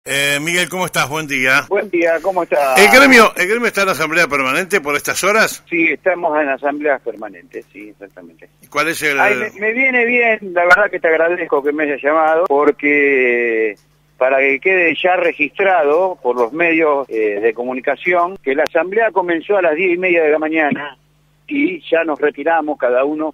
Miguel, ¿cómo estás? Buen día. Buen día, ¿cómo está? ¿El gremio está en asamblea permanente por estas horas? Sí, estamos en asambleas permanentes, sí, exactamente. ¿Cuál es el...? Ay, me viene bien, la verdad que te agradezco que me hayas llamado, porque para que quede ya registrado por los medios de comunicación, que la asamblea comenzó a las 10:30 de la mañana y ya nos retiramos cada uno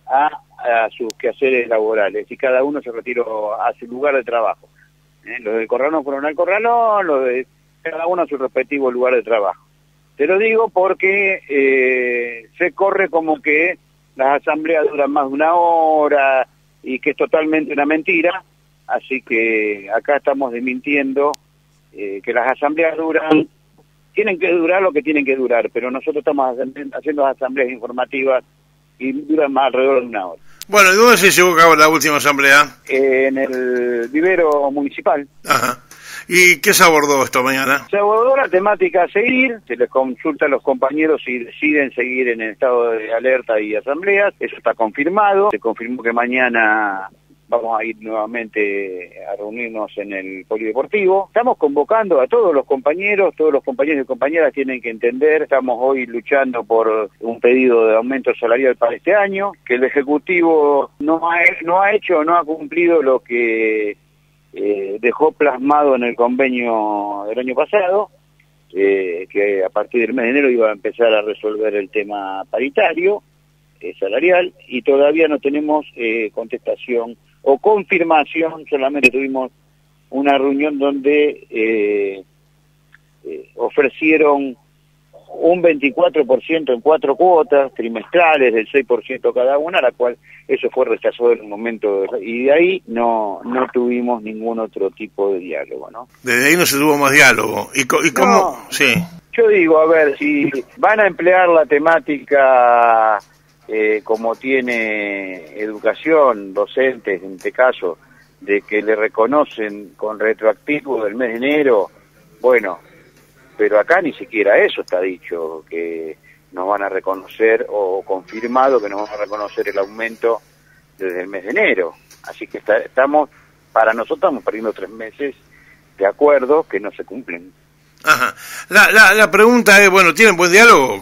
a sus quehaceres laborales y cada uno se retiró a su lugar de trabajo. Los del Corralón fueron al Corralón, los de cada uno a su respectivo lugar de trabajo. Te lo digo porque se corre como que las asambleas duran más de una hora y que es totalmente una mentira, así que acá estamos desmintiendo que las asambleas tienen que durar lo que tienen que durar, pero nosotros estamos haciendo asambleas informativas y duran más alrededor de una hora. Bueno, ¿y dónde se llevó a cabo la última asamblea? En el vivero municipal. Ajá. ¿Y qué se abordó esta mañana? Se abordó la temática a seguir, se les consulta a los compañeros si deciden seguir en el estado de alerta y asambleas, eso está confirmado, se confirmó que mañana vamos a ir nuevamente a reunirnos en el polideportivo. Estamos convocando a todos los compañeros y compañeras tienen que entender, estamos hoy luchando por un pedido de aumento salarial para este año, que el Ejecutivo no ha cumplido lo que dejó plasmado en el convenio del año pasado, que a partir del mes de enero iba a empezar a resolver el tema paritario, salarial, y todavía no tenemos contestación o confirmación. Solamente tuvimos una reunión donde ofrecieron un 24% en 4 cuotas trimestrales del 6% cada una, a la cual eso fue rechazado en un momento, y de ahí no tuvimos ningún otro tipo de diálogo, ¿no? Desde ahí no se tuvo más diálogo. ¿Y cómo? No, sí. Yo digo, a ver, si van a emplear la temática como tiene educación, docentes en este caso, de que le reconocen con retroactivo del mes de enero, bueno, pero acá ni siquiera eso está dicho, que nos van a reconocer o confirmado que nos van a reconocer el aumento desde el mes de enero. Así que para nosotros estamos perdiendo 3 meses de acuerdos que no se cumplen. Ajá. La pregunta es, bueno, ¿tenés buen diálogo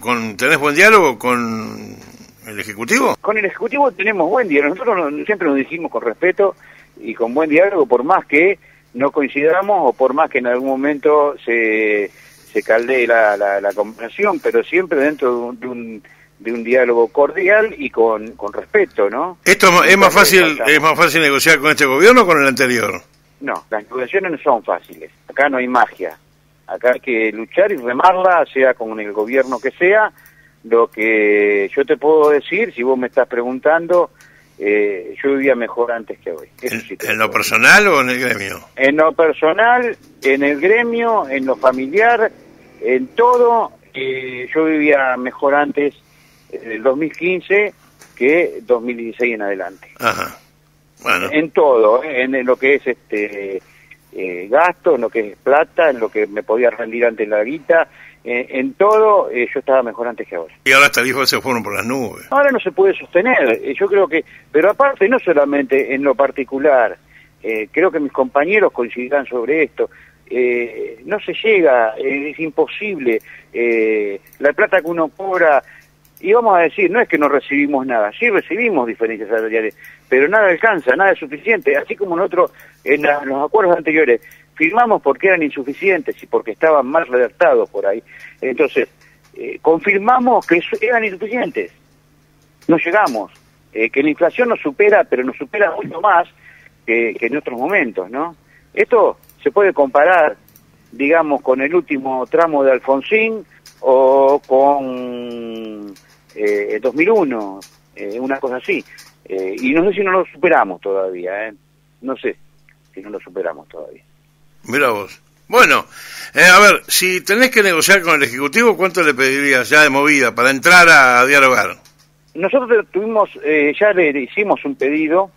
con el Ejecutivo? Con el Ejecutivo tenemos buen diálogo. Nosotros siempre nos dijimos con respeto y con buen diálogo, por más que no coincidamos o por más que en algún momento se caldee la conversación, pero siempre dentro de un diálogo cordial y con respeto, ¿no? ¿Esto es más fácil negociar con este gobierno o con el anterior? No, las negociaciones no son fáciles. Acá no hay magia. Acá hay que luchar y remarla, sea con el gobierno que sea. Lo que yo te puedo decir, si vos me estás preguntando, yo vivía mejor antes que hoy. Eso sí ¿En lo personal o en el gremio? En lo personal, en el gremio, en lo familiar, en todo, yo vivía mejor antes del 2015 que 2016 en adelante. Ajá. Bueno. En todo, en lo que es gasto, en lo que es plata, en lo que me podía rendir antes la guita, en todo yo estaba mejor antes que ahora. Y ahora hasta tarifas se fueron por las nubes. Ahora no se puede sostener, yo creo que, pero aparte no solamente en lo particular, creo que mis compañeros coincidirán sobre esto, no se llega, es imposible, la plata que uno cobra, y vamos a decir, no es que no recibimos nada, sí recibimos diferencias salariales, pero nada alcanza, nada es suficiente, así como nosotros en los acuerdos anteriores firmamos porque eran insuficientes y porque estaban mal redactados por ahí, entonces confirmamos que eran insuficientes, no llegamos, que la inflación nos supera, pero nos supera mucho más que en otros momentos, ¿no? Esto se puede comparar, digamos, con el último tramo de Alfonsín o con 2001, una cosa así. Y no sé si no lo superamos todavía, no sé si no lo superamos todavía. Mira vos. Bueno, a ver, si tenés que negociar con el Ejecutivo, ¿cuánto le pedirías ya de movida para entrar a dialogar? Nosotros ya le hicimos un pedido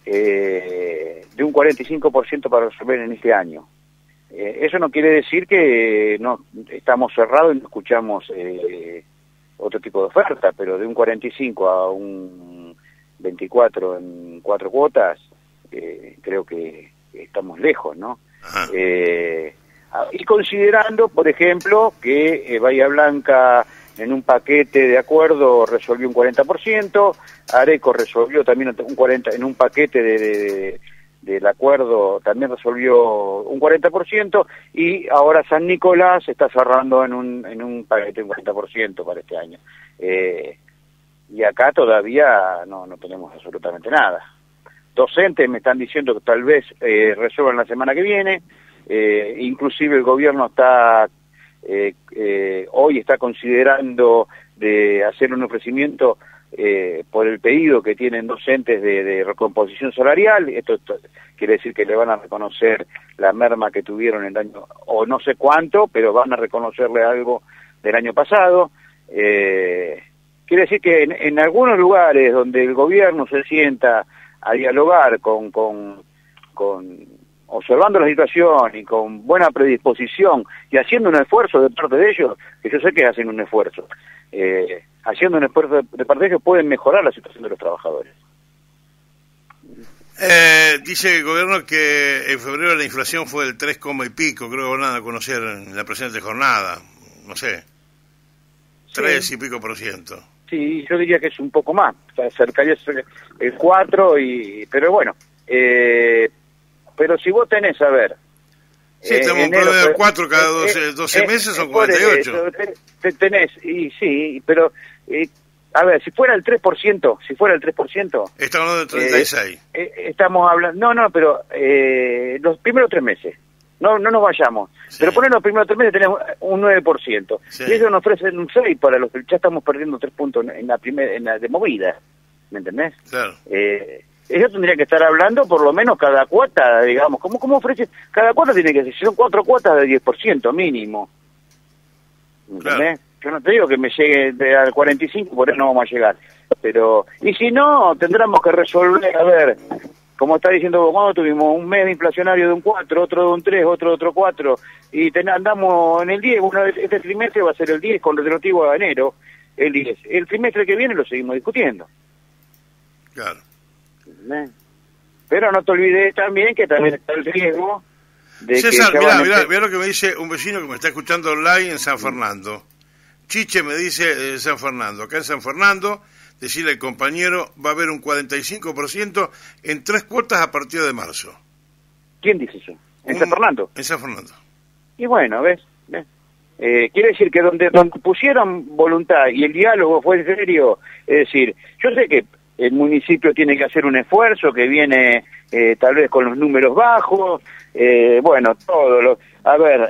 de un 45% para resolver en este año. Eso no quiere decir que no estamos cerrados y no escuchamos otro tipo de oferta, pero de un 45 a un 24 en 4 cuotas, creo que estamos lejos, ¿no? Y considerando, por ejemplo, que Bahía Blanca en un paquete de acuerdo resolvió un 40%, Areco resolvió también un 40%, en un paquete del acuerdo también resolvió un 40%, y ahora San Nicolás está cerrando en un paquete de un 40% para este año. Y acá todavía no tenemos absolutamente nada. Docentes me están diciendo que tal vez resuelvan la semana que viene, inclusive el gobierno está hoy está considerando de hacer un ofrecimiento por el pedido que tienen docentes de recomposición salarial. Esto quiere decir que le van a reconocer la merma que tuvieron el año, o no sé cuánto, pero van a reconocerle algo del año pasado. Quiere decir que en algunos lugares donde el gobierno se sienta a dialogar con observando la situación y con buena predisposición y haciendo un esfuerzo de parte de ellos, que yo sé que hacen un esfuerzo, haciendo un esfuerzo de parte de ellos, pueden mejorar la situación de los trabajadores. Dice el gobierno que en febrero la inflación fue del 3, y pico, creo que van a conocer en la presente jornada, no sé, 3 y pico %. Sí, yo diría que es un poco más, cercaría el 4, pero bueno, pero si vos tenés, a ver... Sí, estamos en promedio de 4 cada 12 meses, son 48. Tenés, y sí, pero, a ver, si fuera el 3%... Estamos hablando de 36. Estamos hablando... No, pero los primeros 3 meses, no nos vayamos, sí. Pero poner los primeros 3 meses tenemos un 9%, sí. Y ellos nos ofrecen un 6 para los que ya estamos perdiendo 3 puntos en la de movida, ¿me entendés? Claro. Ellos tendrían que estar hablando por lo menos cada cuota, digamos, ¿cómo ofrece? Cada cuota tiene que ser, son 4 cuotas de 10% mínimo. ¿Entendés? Claro. Yo no te digo que me llegue al 45, por eso no vamos a llegar. Pero, y si no, tendremos que resolver, a ver, como está diciendo vos, cuando tuvimos un mes inflacionario de un 4, otro de un 3, otro de otro 4, y andamos en el 10, este trimestre va a ser el 10 con retroactivo a enero, el 10. El trimestre que viene lo seguimos discutiendo. Claro. Pero no te olvides también que también está el riesgo de César, mirá lo que me dice un vecino que me está escuchando online en San Fernando. Chiche me dice San Fernando, acá en San Fernando, decirle al compañero, va a haber un 45% en 3 cuotas a partir de marzo. ¿Quién dice eso? ¿En San Fernando? En San Fernando. Y bueno, ¿ves? Quiere decir que donde pusieron voluntad y el diálogo fue serio, es decir, yo sé que el municipio tiene que hacer un esfuerzo que viene tal vez con los números bajos, bueno, todo a ver,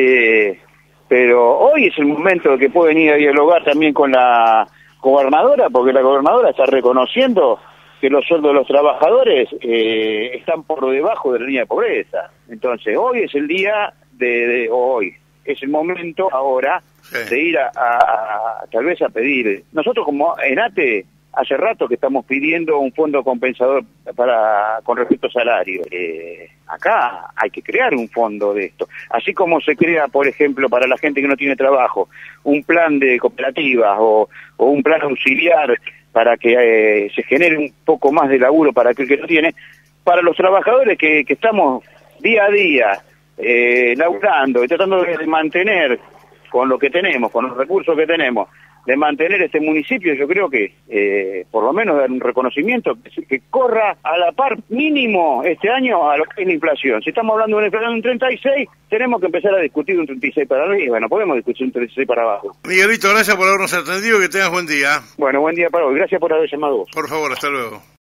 pero hoy es el momento que pueden ir a dialogar también con la gobernadora, porque la gobernadora está reconociendo que los sueldos de los trabajadores están por debajo de la línea de pobreza. Entonces, hoy es el día hoy es el momento ahora, sí, de ir a tal vez a pedir. Nosotros como ENATE hace rato que estamos pidiendo un fondo compensador con respecto a salario. Acá hay que crear un fondo de esto. Así como se crea, por ejemplo, para la gente que no tiene trabajo, un plan de cooperativas o un plan auxiliar para que se genere un poco más de laburo para aquel que no tiene, para los trabajadores que estamos día a día laburando y tratando de mantener con lo que tenemos, con los recursos que tenemos, de mantener este municipio, yo creo que por lo menos dar un reconocimiento que corra a la par mínimo este año a lo que es la inflación. Si estamos hablando de una inflación de un 36, tenemos que empezar a discutir un 36 para arriba, no podemos discutir un 36 para abajo. Miguelito, gracias por habernos atendido, que tengas buen día. Bueno, buen día para hoy, gracias por haber llamado vos. Por favor, hasta luego.